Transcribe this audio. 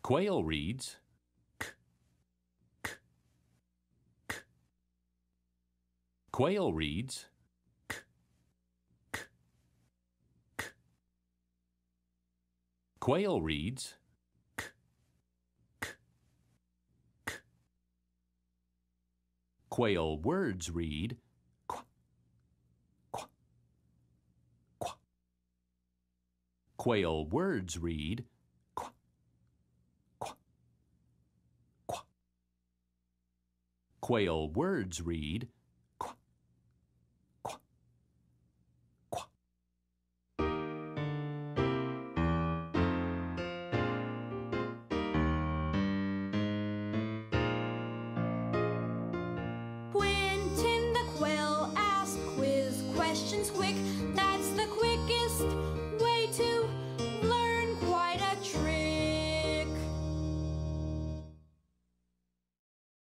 Quail reads k, k, k. Quail reads k, k, k. Quail reads k, k, k. Quail words read qu, qu, qu. Quail words read qu, qu, qu. Quail words read